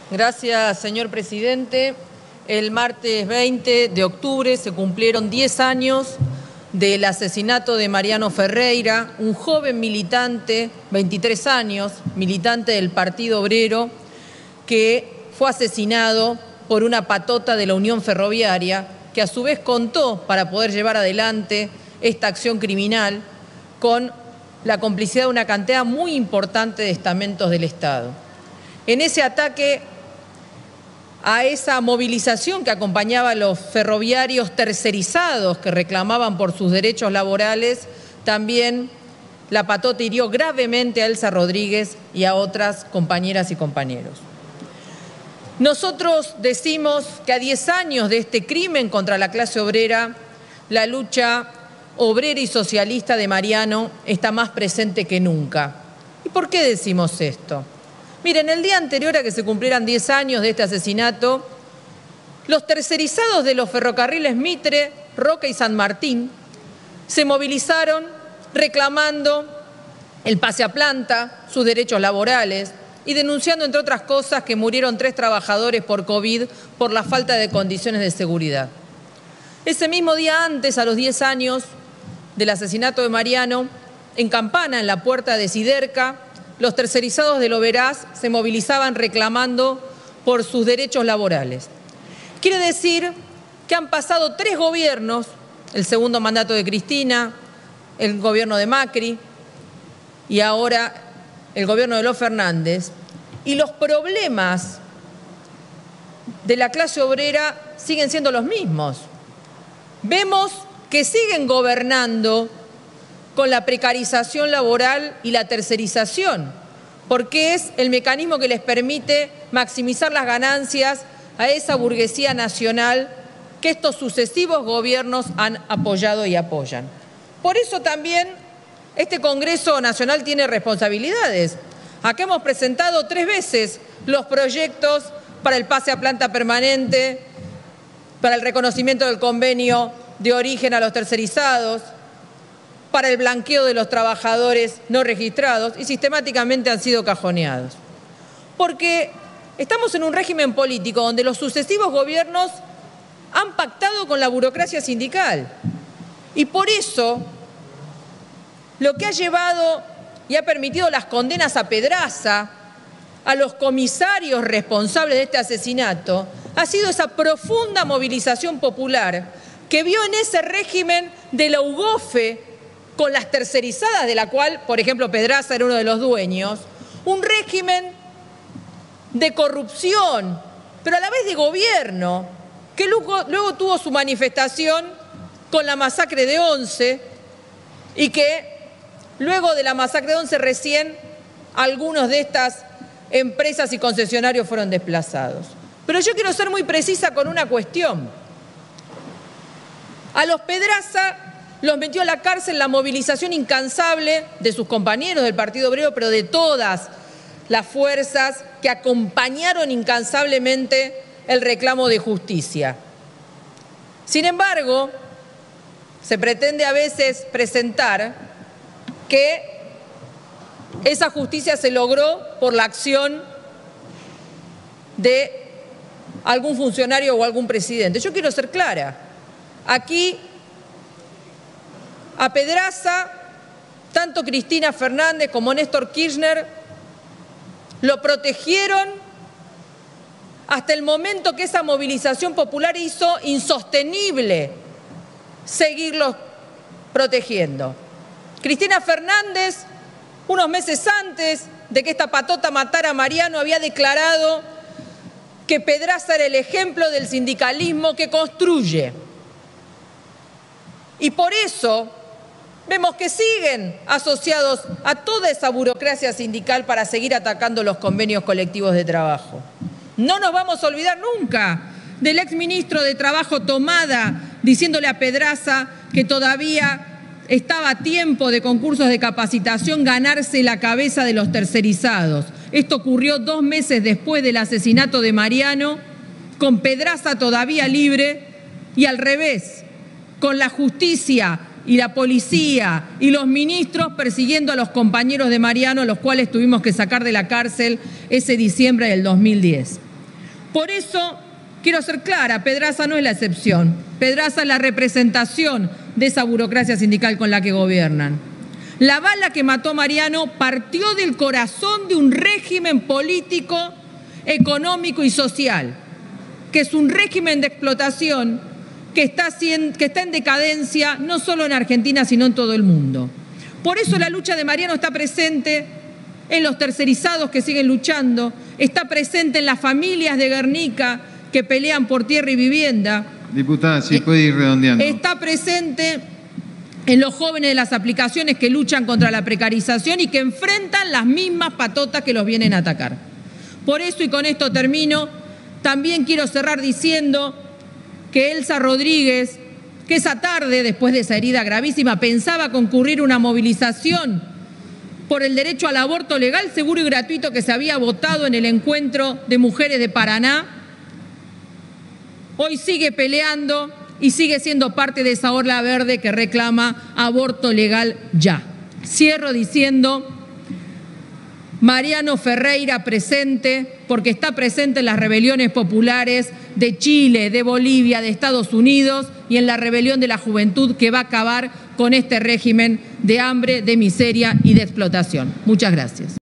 Gracias, señor presidente. El martes 20 de octubre se cumplieron 10 años del asesinato de Mariano Ferreira, un joven militante, 23 años, militante del Partido Obrero, que fue asesinado por una patota de la Unión Ferroviaria, que a su vez contó para poder llevar adelante esta acción criminal con la complicidad de una cantidad muy importante de estamentos del Estado. En ese ataque a esa movilización que acompañaba a los ferroviarios tercerizados que reclamaban por sus derechos laborales, también la patota hirió gravemente a Elsa Rodríguez y a otras compañeras y compañeros. Nosotros decimos que a 10 años de este crimen contra la clase obrera, la lucha obrera y socialista de Mariano está más presente que nunca. ¿Y por qué decimos esto? Miren, el día anterior a que se cumplieran 10 años de este asesinato, los tercerizados de los ferrocarriles Mitre, Roca y San Martín se movilizaron reclamando el pase a planta, sus derechos laborales y denunciando, entre otras cosas, que murieron 3 trabajadores por COVID por la falta de condiciones de seguridad. Ese mismo día antes, a los 10 años del asesinato de Mariano, en Campana, en la puerta de Siderca, los tercerizados del Oberás se movilizaban reclamando por sus derechos laborales. Quiere decir que han pasado 3 gobiernos, el segundo mandato de Cristina, el gobierno de Macri y ahora el gobierno de los Fernández, y los problemas de la clase obrera siguen siendo los mismos. Vemos que siguen gobernando con la precarización laboral y la tercerización, porque es el mecanismo que les permite maximizar las ganancias a esa burguesía nacional que estos sucesivos gobiernos han apoyado y apoyan. Por eso también este Congreso Nacional tiene responsabilidades. Acá hemos presentado 3 veces los proyectos para el pase a planta permanente, para el reconocimiento del convenio de origen a los tercerizados, para el blanqueo de los trabajadores no registrados, y sistemáticamente han sido cajoneados. Porque estamos en un régimen político donde los sucesivos gobiernos han pactado con la burocracia sindical. Y por eso, lo que ha llevado y ha permitido las condenas a Pedraza, a los comisarios responsables de este asesinato, ha sido esa profunda movilización popular que vio en ese régimen de la UGOFE con las tercerizadas, de la cual, por ejemplo, Pedraza era uno de los dueños, un régimen de corrupción, pero a la vez de gobierno, que luego tuvo su manifestación con la masacre de Once y que luego de la masacre de Once recién algunos de estas empresas y concesionarios fueron desplazados. Pero yo quiero ser muy precisa con una cuestión. A los Pedraza los metió a la cárcel la movilización incansable de sus compañeros del Partido Obrero, pero de todas las fuerzas que acompañaron incansablemente el reclamo de justicia. Sin embargo, se pretende a veces presentar que esa justicia se logró por la acción de algún funcionario o algún presidente. Yo quiero ser clara. Aquí a Pedraza, tanto Cristina Fernández como Néstor Kirchner lo protegieron hasta el momento que esa movilización popular hizo insostenible seguirlos protegiendo. Cristina Fernández, unos meses antes de que esta patota matara a Mariano, había declarado que Pedraza era el ejemplo del sindicalismo que construye. Y por eso vemos que siguen asociados a toda esa burocracia sindical para seguir atacando los convenios colectivos de trabajo. No nos vamos a olvidar nunca del exministro de Trabajo Tomada diciéndole a Pedraza que todavía estaba a tiempo de concursos de capacitación ganarse la cabeza de los tercerizados. Esto ocurrió 2 meses después del asesinato de Mariano, con Pedraza todavía libre y al revés, con la justicia y la policía y los ministros persiguiendo a los compañeros de Mariano, los cuales tuvimos que sacar de la cárcel ese diciembre del 2010. Por eso, quiero ser clara, Pedraza no es la excepción. Pedraza es la representación de esa burocracia sindical con la que gobiernan. La bala que mató a Mariano partió del corazón de un régimen político, económico y social, que es un régimen de explotación que está en decadencia no solo en Argentina, sino en todo el mundo. Por eso la lucha de Mariano está presente en los tercerizados que siguen luchando, está presente en las familias de Guernica que pelean por tierra y vivienda. Diputada, si puede ir redondeando. Está presente en los jóvenes de las aplicaciones que luchan contra la precarización y que enfrentan las mismas patotas que los vienen a atacar. Por eso, y con esto termino, también quiero cerrar diciendo que Elsa Rodríguez, que esa tarde, después de esa herida gravísima, pensaba concurrir una movilización por el derecho al aborto legal, seguro y gratuito que se había votado en el encuentro de mujeres de Paraná, hoy sigue peleando y sigue siendo parte de esa ola verde que reclama aborto legal ya. Cierro diciendo: Mariano Ferreira presente, porque está presente en las rebeliones populares de Chile, de Bolivia, de Estados Unidos y en la rebelión de la juventud que va a acabar con este régimen de hambre, de miseria y de explotación. Muchas gracias.